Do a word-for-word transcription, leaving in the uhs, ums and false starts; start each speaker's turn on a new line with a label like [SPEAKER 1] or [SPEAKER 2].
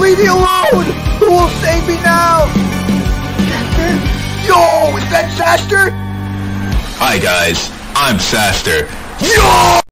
[SPEAKER 1] Leave me alone! Who will save me now? Yo, is that Saster?
[SPEAKER 2] Hi guys, I'm Saster.
[SPEAKER 1] Yo!